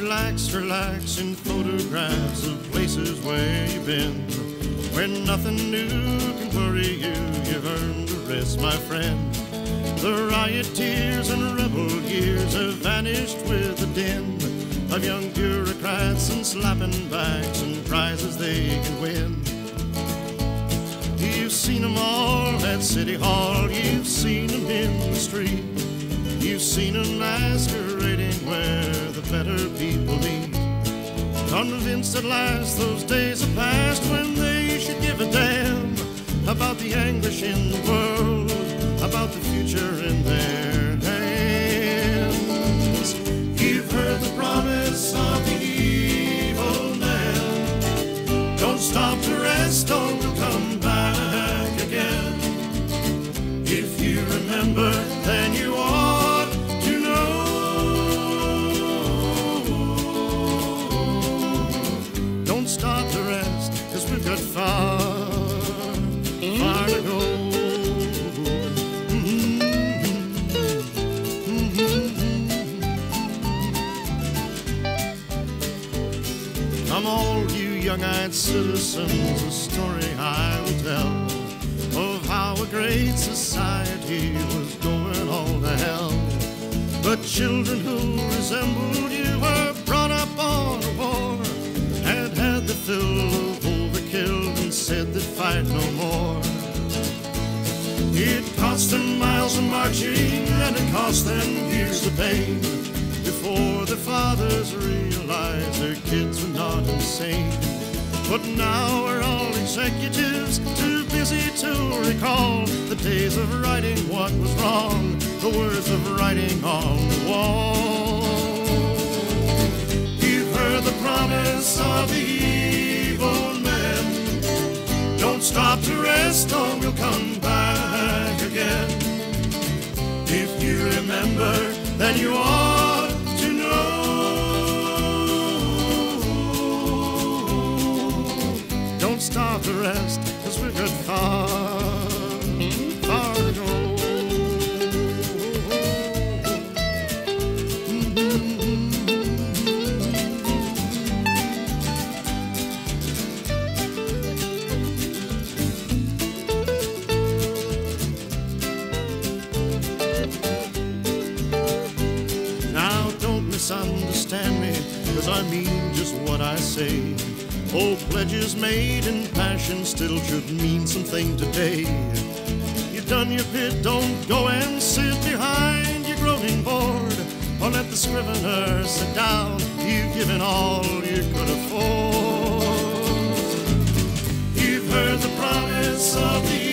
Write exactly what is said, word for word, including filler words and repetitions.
Relax, relax in photographs of places where you've been, where nothing new can worry you. You've earned the rest, my friend. The riot tears and rebel years have vanished with the din of young bureaucrats and slapping backs and prizes they can win. You've seen them all at City Hall, you've seen them in the street, you've seen them masquerading where the better people meet. Convinced at last those days are past when they should give a damn about the anguish in the world, about the future in their hands. You've heard the promise of the evil man. Don't stop to rest, don't come back again. If you remember, then you ought to know. Don't stop to rest, 'cause we've got far, far to go. Come all you young-eyed citizens, a story I will tell of how a great society was going all to hell. But children who resembled you were brought up on a war, had had the fill of overkill and said they'd fight no more. It cost them miles of marching and it cost them years of pain before the fathers realized their kids were not insane. But now we're all executives, too busy to recall the days of righting what was wrong, the words of writing on the wall. You've heard the promise of the evil man. Don't stop to rest or we'll come back again. If you remember, then you ought to know. Don't stop to rest, 'cause we've got far, far to go. Now don't misunderstand me, 'cause I mean just what I say. Old pledges made in passion still should mean something today. You've done your bit, don't go and sit behind your groaning board, or let the scrivener sit down. You've given all you could afford. You've heard the promise of the